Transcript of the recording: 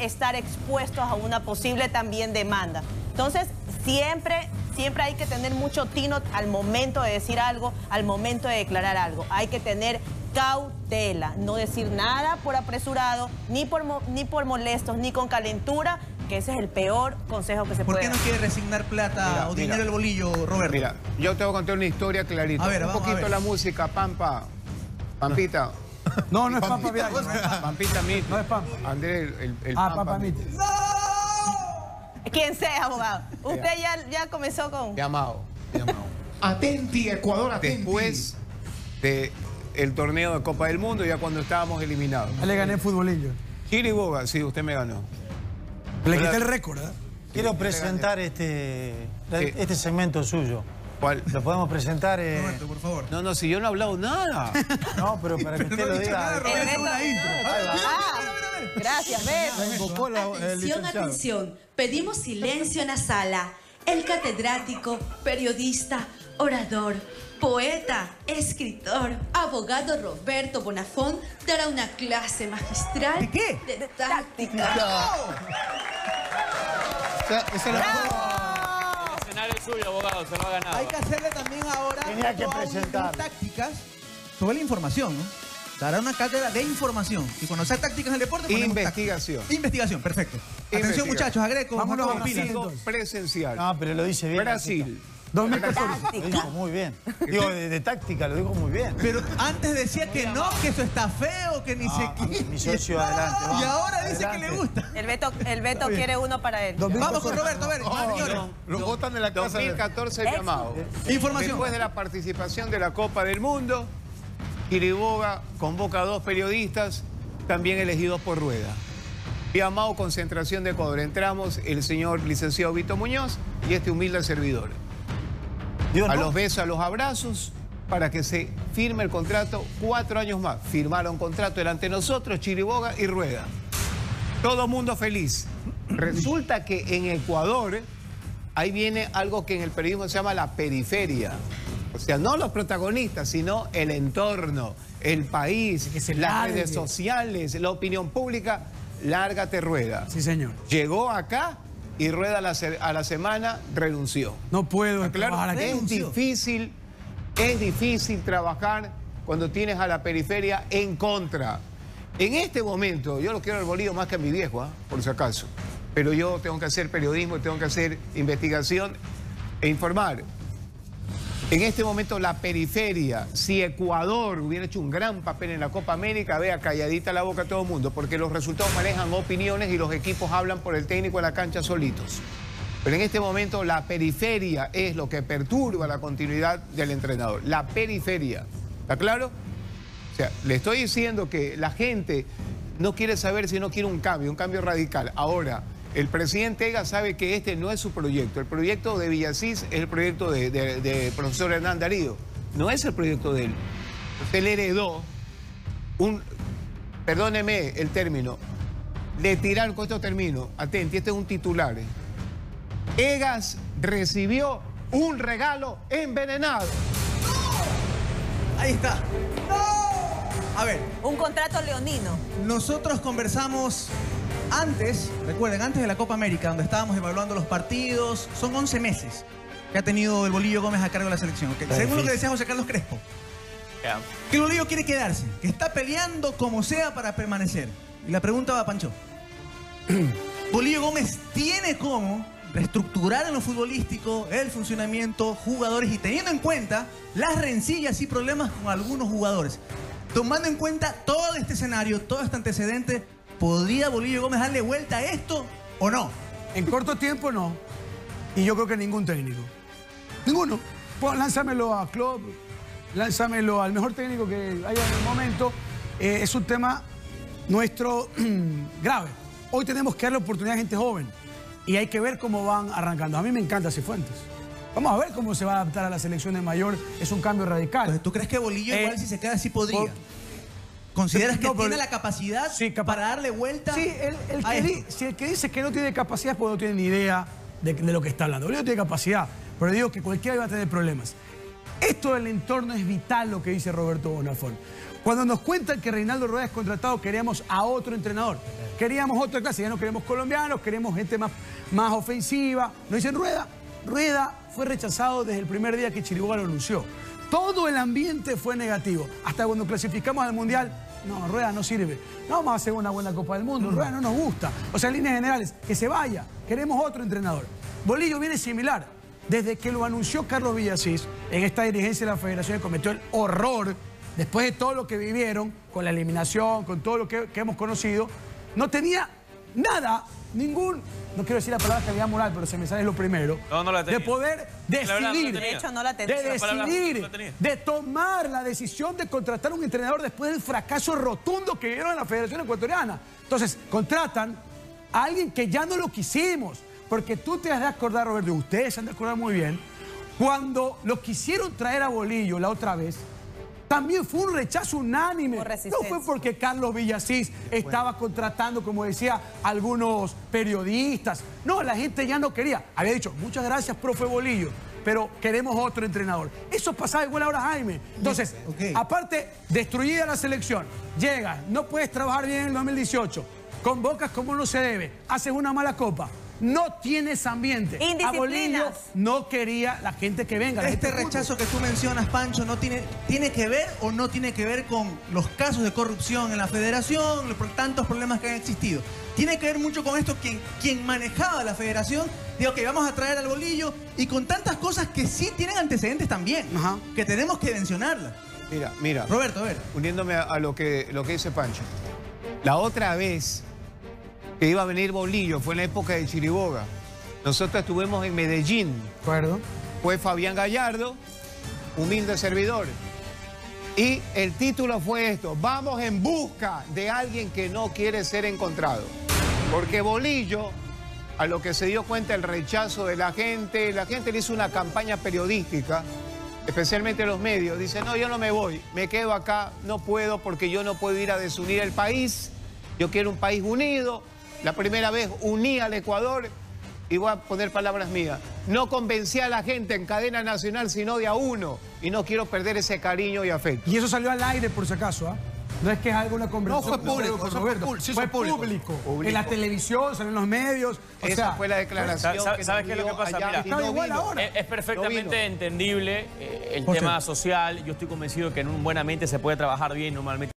estar expuestos a una posible también demanda. Entonces, siempre hay que tener mucho tino al momento de decir algo, al momento de declarar algo. Hay que tener cautela, no decir nada por apresurado, ni por molestos, ni con calentura, que ese es el peor consejo que se puede dar. ¿Por qué no quiere resignar plata o dinero el bolillo, Roberto? Mira, yo te voy a contar una historia clarita. A ver, un poquito la música, Pampita. No, no es Pampa Viaje. Pampita Mit. No es Pampa. Andrés, el Pampa Mit. Quien sea, abogado. Usted ya comenzó con... Llamado. Atenti, Ecuador, atenti. Después del torneo de Copa del Mundo, ya cuando estábamos eliminados. Ya le gané futbolillo. Chiriboga, sí, usted me ganó. Le quité el récord, ¿eh? Quiero presentar este segmento suyo. ¿Cuál? ¿Lo podemos presentar? Roberto, por favor. No, si yo no he hablado nada. No, pero para que usted lo diga. Gracias, Beto. Atención, atención. Pedimos silencio en la sala. El catedrático, periodista, orador, poeta, escritor, abogado Roberto Bonafont dará una clase magistral ¿de qué? De táctica. Esa es la... El escenario es suyo, abogado, se lo ha ganado. Hay que hacerle también ahora... Tenía que presentar tácticas sobre la información, ¿no? Dará una cátedra de información. Y cuando sea tácticas en el deporte, ponemos Investigación. tácticas. Investigación, perfecto. Atención, muchachos, a Greco. Vámonos con pilas. Presencial. No, pero lo dice bien. Brasil. 2014. Lo dijo muy bien. Digo, de táctica lo dijo muy bien. Pero antes decía que no, que eso está feo, que ni se quiere. Mi socio, adelante. Y vamos. ahora dice Adelante. que le gusta. El Beto quiere uno para él. Vamos con Roberto, a ver, señores. Lo botan de la casa. 2014 el llamado. Información. Después de la participación de la Copa del Mundo, Chiriboga convoca a 2 periodistas, también elegidos por Rueda. Llamado concentración de Ecuador. Entramos el señor licenciado Vito Muñoz y este humilde servidor. A los besos, a los abrazos, para que se firme el contrato 4 años más. Firmaron contrato delante de nosotros, Chiriboga y Rueda. Todo mundo feliz. Resulta que en Ecuador, ahí viene algo que en el periodismo se llama la periferia. O sea, no los protagonistas, sino el entorno, el país, las redes sociales, la opinión pública. Lárgate, Rueda. Sí, señor. Llegó acá y Rueda a la semana renunció. No puedo trabajar aquí. Es difícil trabajar cuando tienes a la periferia en contra. En este momento, yo lo quiero al bolillo más que a mi viejo, por si acaso. Pero yo tengo que hacer periodismo, tengo que hacer investigación e informar. En este momento la periferia, si Ecuador hubiera hecho un gran papel en la Copa América, vea calladita la boca a todo el mundo, porque los resultados manejan opiniones y los equipos hablan por el técnico en la cancha solitos. Pero en este momento la periferia es lo que perturba la continuidad del entrenador. La periferia. ¿Está claro? O sea, le estoy diciendo que la gente no quiere saber si no quiere un cambio radical. Ahora, el presidente Egas sabe que este no es su proyecto. El proyecto de Villasís es el proyecto de profesor Hernán Darío. No es el proyecto de él. Él heredó perdóneme el término, le tiraron, con esto termino, atenti, este es un titular. Egas recibió un regalo envenenado. Ahí está. A ver. Un contrato leonino. Nosotros conversamos antes, recuerden, antes de la Copa América, donde estábamos evaluando los partidos. Son 11 meses que ha tenido el Bolillo Gómez a cargo de la selección. ¿Okay? Según lo que decía José Carlos Crespo. Que el Bolillo quiere quedarse, que está peleando como sea para permanecer. Y la pregunta va a Pancho. Bolillo Gómez tiene cómo reestructurar en lo futbolístico el funcionamiento, jugadores, y teniendo en cuenta las rencillas y problemas con algunos jugadores. Tomando en cuenta todo este escenario, todo este antecedente, ¿podría Bolillo Gómez darle vuelta a esto o no? En corto tiempo no. Y yo creo que ningún técnico. Ninguno. Pues lánzamelo a Klopp, lánzamelo al mejor técnico que haya en el momento. Es un tema nuestro grave. Hoy tenemos que darle oportunidad a gente joven. Y hay que ver cómo van arrancando. A mí me encanta Cifuentes. Vamos a ver cómo se va a adaptar a las selecciones mayor. Es un cambio radical. Entonces, ¿tú crees que Bolillo igual si se queda así podría? ¿Consideras que tiene la capacidad para darle vuelta? Sí, si el que dice que no tiene capacidad es porque no tiene ni idea de lo que está hablando. Bolillo tiene capacidad, pero digo que cualquiera va a tener problemas. Esto del entorno es vital, lo que dice Roberto Bonafont. Cuando nos cuentan que Reinaldo Rueda es contratado, queríamos a otro entrenador. Queríamos otra clase, ya no queremos colombianos, queremos gente más ofensiva. Nos dicen Rueda fue rechazado desde el primer día que Chiriboga lo anunció. Todo el ambiente fue negativo. Hasta cuando clasificamos al Mundial, no, Rueda no sirve. No vamos a hacer una buena Copa del Mundo, Rueda no nos gusta. O sea, en líneas generales, que se vaya. Queremos otro entrenador. Bolillo viene similar. Desde que lo anunció Carlos Villasís, en esta dirigencia de la Federación cometió el horror, después de todo lo que vivieron, con la eliminación, con todo lo que hemos conocido, no tenía nada, no quiero decir la palabra calidad moral, pero se me sale lo primero, no la tenía. de poder decidir, De hecho, no la tenía. de tomar la decisión de contratar un entrenador después del fracaso rotundo que vieron en la Federación Ecuatoriana. Entonces, contratan a alguien que ya no lo quisimos, porque tú te has de acordar, Roberto, y ustedes se han de acordar muy bien, cuando lo quisieron traer a Bolillo la otra vez, también fue un rechazo unánime. No fue porque Carlos Villasís estaba contratando, como decía, algunos periodistas. No, la gente ya no quería. Había dicho, muchas gracias, profe Bolillo, pero queremos otro entrenador. Eso pasaba igual ahora, Jaime. Entonces, aparte, destruida la selección, llegas, no puedes trabajar bien en el 2018, convocas como no se debe, haces una mala copa. No tienes ambiente. A Bolillo no quería la gente que venga. Este rechazo que tú mencionas, Pancho, ¿no tiene que ver o no tiene que ver con los casos de corrupción en la federación, los tantos problemas que han existido? Tiene que ver mucho con esto, quien manejaba la federación, digo que vamos a traer al Bolillo, y con tantas cosas que sí tienen antecedentes también, que tenemos que mencionarlas. Mira. Roberto, a ver. Uniéndome a lo que dice Pancho. La otra vez que iba a venir Bolillo fue en la época de Chiriboga. Nosotros estuvimos en Medellín. ¿Acuerdo? Fue Fabián Gallardo, humilde servidor. Y el título fue esto: vamos en busca de alguien que no quiere ser encontrado. Porque Bolillo, a lo que se dio cuenta el rechazo de la gente le hizo una campaña periodística, especialmente los medios. Dice, no, yo no me voy, me quedo acá, no puedo porque yo no puedo ir a desunir el país. Yo quiero un país unido. La primera vez uní al Ecuador, y voy a poner palabras mías, no convencí a la gente en cadena nacional sino de a uno, y no quiero perder ese cariño y afecto. Y eso salió al aire, por si acaso, ¿ah? No es que es alguna conversación. No, fue público, con eso Roberto. fue Público. En la televisión, salió en los medios. Esa fue la declaración. ¿Sabes qué es lo que pasa? Mira, está igual ahora. Es perfectamente entendible el tema social. Yo estoy convencido que en un buen ambiente se puede trabajar bien normalmente.